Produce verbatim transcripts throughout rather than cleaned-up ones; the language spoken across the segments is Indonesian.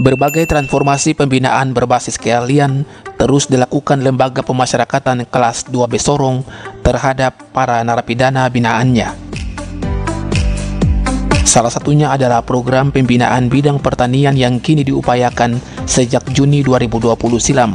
Berbagai transformasi pembinaan berbasis keahlian terus dilakukan Lembaga Pemasyarakatan Kelas dua B Sorong terhadap para narapidana binaannya. Salah satunya adalah program pembinaan bidang pertanian yang kini diupayakan sejak Juni dua ribu dua puluh silam.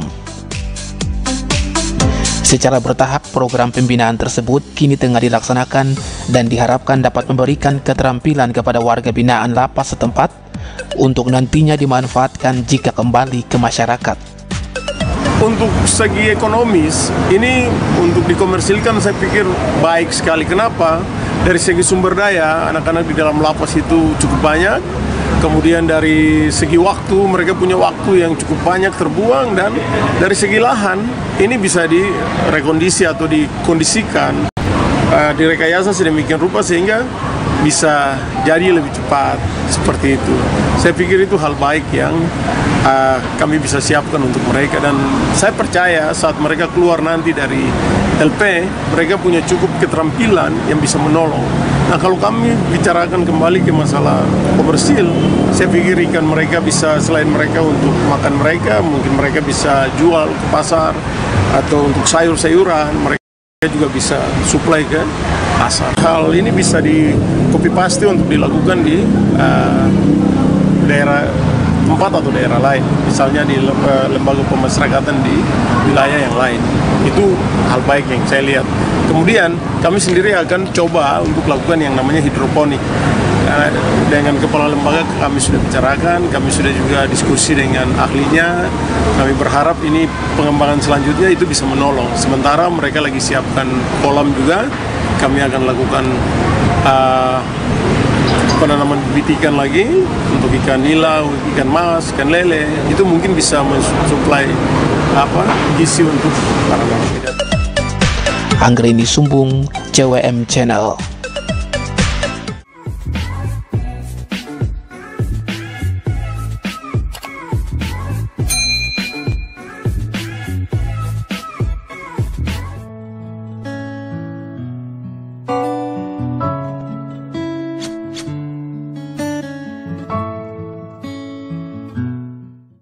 Secara bertahap, program pembinaan tersebut kini tengah dilaksanakan dan diharapkan dapat memberikan keterampilan kepada warga binaan lapas setempat untuk nantinya dimanfaatkan jika kembali ke masyarakat. Untuk segi ekonomis, ini untuk dikomersilkan saya pikir baik sekali. Kenapa? Dari segi sumber daya, anak-anak di dalam lapas itu cukup banyak. Kemudian dari segi waktu, mereka punya waktu yang cukup banyak terbuang. Dan dari segi lahan, ini bisa direkondisi atau dikondisikan, uh, direkayasa sedemikian rupa sehingga bisa jadi lebih cepat, seperti itu. Saya pikir itu hal baik yang uh, kami bisa siapkan untuk mereka, dan saya percaya saat mereka keluar nanti dari L P, mereka punya cukup keterampilan yang bisa menolong. Nah, kalau kami bicarakan kembali ke masalah komersil, saya pikir ikan mereka bisa, selain mereka untuk makan mereka, mungkin mereka bisa jual ke pasar, atau untuk sayur-sayuran, mereka juga bisa supply ke pasar. Hal ini bisa di copy paste untuk dilakukan di uh, daerah tempat atau daerah lain, misalnya di lembaga pemasyarakatan di wilayah yang lain. Itu hal baik yang saya lihat. Kemudian kami sendiri akan coba untuk lakukan yang namanya hidroponik. Uh, dengan kepala lembaga kami sudah bicarakan, kami sudah juga diskusi dengan ahlinya. Kami berharap ini pengembangan selanjutnya itu bisa menolong. Sementara mereka lagi siapkan kolam juga, kami akan lakukan uh, penanaman bibit ikan lagi untuk ikan nila, ikan mas, ikan lele. Itu mungkin bisa mensuplai apa gizi untuk para narapidana. Anggreni Sumbung, C W M Channel.